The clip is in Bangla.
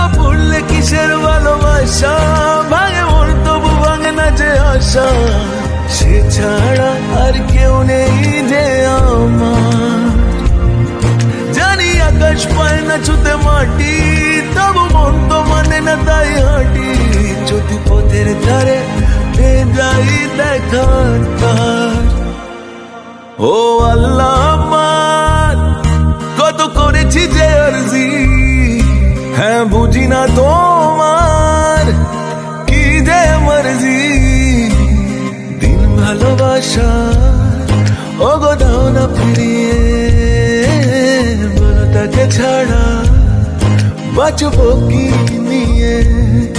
পড়লে কিসের ভালোবাসা, ভাঙে মন তবু ভাঙে না যে আশা, সে ছাড়া আর কেউ নেই যে আমার। জানি আকাশ পায় না ছুতে মাটি, তবু মন তো মানে না তাই হাঁটি, যদি পথের ধারে পেয়ে যাই দেখার তার। ও আল্লাহ আমার কত করেছি যে আরজি, হ্যাঁ বুঝি না তোমার কি যে মর্জি। দিন ভালোবাসা ও গো দাও না ফিরিয়ে, বলো তাকে ছাড়া বাঁচবো কি নিয়ে।